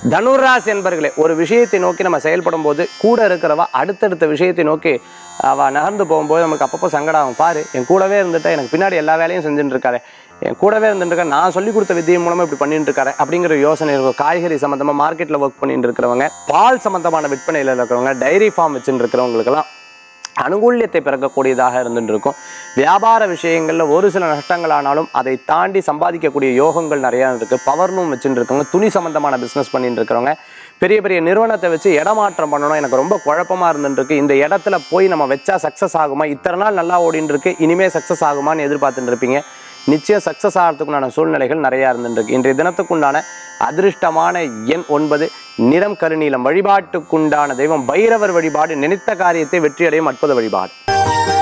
தனுராசி என்பர்களே, ஒரு விஷயத்தை நோக்கி நம்ம செயல்படும் போது கூட இருக்கிறவ அடுத்தடுத்த விஷயத்தை நோக்கி அவள் நகர்ந்து போகும்போது நமக்கு அப்பப்போ சங்கடம் ஆகும். பாரு, என் கூடவே இருந்துட்டு எனக்கு பின்னாடி எல்லா வேலையும் செஞ்சுட்டு இருக்காரு, என் கூடவே இருந்துட்டு நான் சொல்லி கொடுத்த வித்தியின் மூலமாக இப்படி பண்ணிட்டு இருக்காரு அப்படிங்கிற யோசனை இருக்கும். காய்கறி சம்மந்தமாக மார்க்கெட்டில் ஒர்க் பண்ணிட்டு இருக்கிறவங்க, பால் சம்மந்தமான விற்பனையில் இருக்கிறவங்க, டைரி ஃபார்ம் வச்சுட்டு இருக்கிறவங்களுக்கெல்லாம் அனுகூல்யத்தை பிறக்கக்கூடியதாக இருந்துட்டு இருக்கும். வியாபார விஷயங்களில் ஒரு சில நஷ்டங்கள் ஆனாலும் அதை தாண்டி சம்பாதிக்கக்கூடிய யோகங்கள் நிறையா இருக்குது. பவர்னும் வச்சுட்டு இருக்கவங்க, துணி சம்மந்தமான பிஸ்னஸ் பண்ணிட்டு இருக்கிறவங்க, பெரிய பெரிய நிறுவனத்தை வச்சு இடமாற்றம் பண்ணணும், எனக்கு ரொம்ப குழப்பமாக இருந்துருக்கு, இந்த இடத்துல போய் நம்ம வச்சா சக்ஸஸ் ஆகுமா, இத்தனை நாள் நல்லா ஓடின்னு இருக்கு, இனிமேல் சக்ஸஸ் ஆகுமான்னு எதிர்பார்த்துட்டு இருப்பீங்க. நிச்சயம் சக்ஸஸ் ஆகிறதுக்குண்டான சூழ்நிலைகள் நிறையா இருந்துருக்கு. இன்றைய தினத்துக்குண்டான அதிர்ஷ்டமான எண் 9, நிறம் கருநீலம். வழிபாட்டுக்குண்டான தெய்வம் பைரவர் வழிபாடு. நினைத்த காரியத்தை வெற்றியடையும் அற்புத வழிபாடு.